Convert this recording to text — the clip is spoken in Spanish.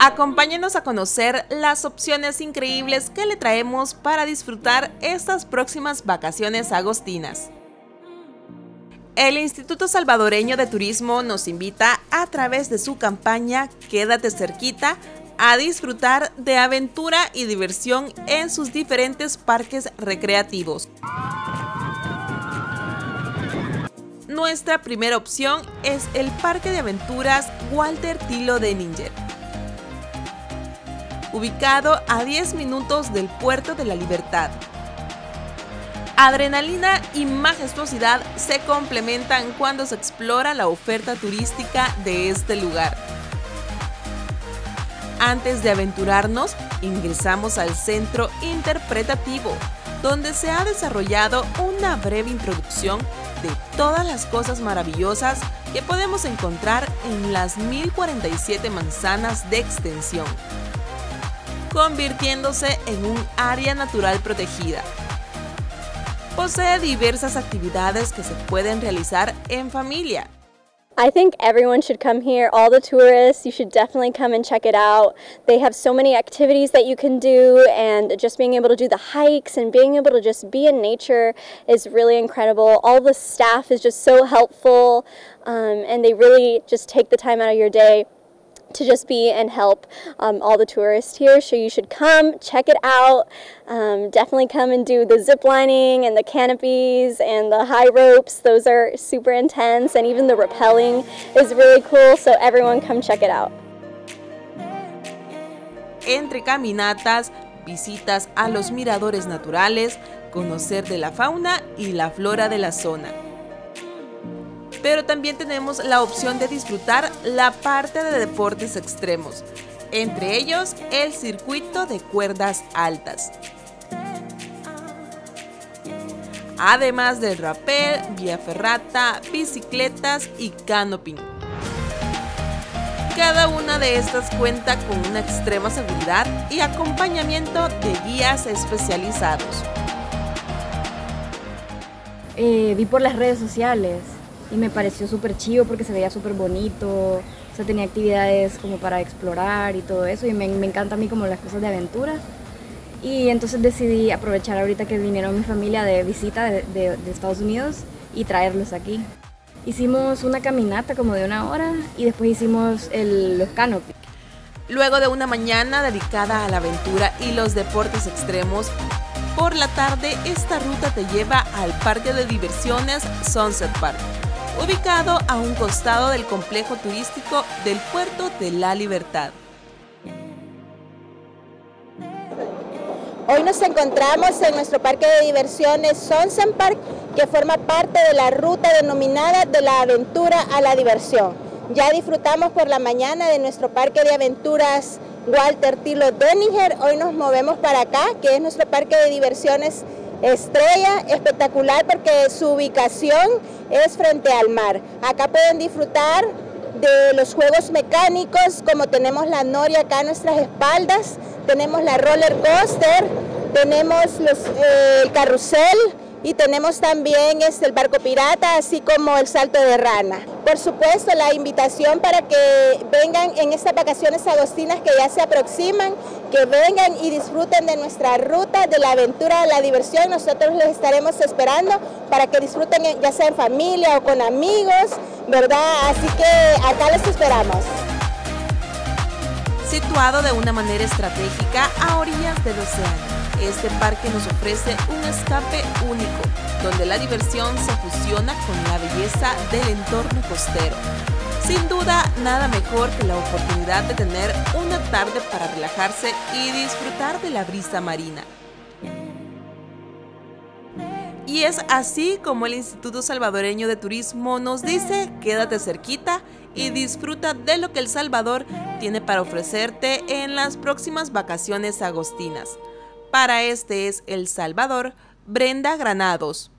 Acompáñenos a conocer las opciones increíbles que le traemos para disfrutar estas próximas vacaciones agostinas. El Instituto Salvadoreño de Turismo nos invita a través de su campaña Quédate cerquita a disfrutar de aventura y diversión en sus diferentes parques recreativos. Nuestra primera opción es el Parque de Aventuras Walter Tilo Denninger, ubicado a 10 minutos del Puerto de la Libertad. Adrenalina y majestuosidad se complementan cuando se explora la oferta turística de este lugar. Antes de aventurarnos, ingresamos al centro interpretativo, donde se ha desarrollado una breve introducción de todas las cosas maravillosas que podemos encontrar en las 1047 manzanas de extensión, convirtiéndose en un área natural protegida. Posee diversas actividades que se pueden realizar en familia. I think everyone should come here, all the tourists, you should definitely come and check it out. They have so many activities that you can do, and just being able to do the hikes and being able to just be in nature is really incredible. All the staff is just so helpful, and they really just take the time out of your day to just be and help all the tourists here. So you should come, check it out. Definitely come and do the zip lining and the canopies and the high ropes. Those are super intense, and even the rappelling is really cool. So everyone come check it out. Entre caminatas, visitas a los miradores naturales, conocer de la fauna y la flora de la zona. Pero también tenemos la opción de disfrutar la parte de deportes extremos, entre ellos el circuito de cuerdas altas. Además del rappel, vía ferrata, bicicletas y canoping. Cada una de estas cuenta con una extrema seguridad y acompañamiento de guías especializados. Vi por las redes sociales y me pareció súper chido porque se veía súper bonito, o sea, tenía actividades como para explorar y todo eso, y me encanta a mí como las cosas de aventura. Y entonces decidí aprovechar ahorita que vinieron mi familia de visita de Estados Unidos y traerlos aquí. Hicimos una caminata como de 1 hora y después hicimos los canopies. Luego de una mañana dedicada a la aventura y los deportes extremos, por la tarde esta ruta te lleva al parque de diversiones Sunset Park, ubicado a un costado del complejo turístico del Puerto de la Libertad. Hoy nos encontramos en nuestro parque de diversiones Sunset Park, que forma parte de la ruta denominada de la aventura a la diversión. Ya disfrutamos por la mañana de nuestro parque de aventuras Walter Tilo Denninger. Hoy nos movemos para acá, que es nuestro parque de diversiones estrella, espectacular porque su ubicación es frente al mar. Acá pueden disfrutar de los juegos mecánicos, como tenemos la noria acá a nuestras espaldas, tenemos la roller coaster, tenemos el carrusel y tenemos también el barco pirata, así como el salto de rana. Por supuesto, la invitación para que vengan en estas vacaciones agostinas que ya se aproximan, que vengan y disfruten de nuestra ruta de la aventura, de la diversión. Nosotros les estaremos esperando para que disfruten ya sea en familia o con amigos, ¿verdad? Así que acá les esperamos. Situado de una manera estratégica a orillas del océano, este parque nos ofrece un escape único, donde la diversión se fusiona con la belleza del entorno costero. Sin duda, nada mejor que la oportunidad de tener una tarde para relajarse y disfrutar de la brisa marina. Y es así como el Instituto Salvadoreño de Turismo nos dice: quédate cerquita y disfruta de lo que El Salvador tiene para ofrecerte en las próximas vacaciones agostinas. Para Este es El Salvador, Brenda Granados.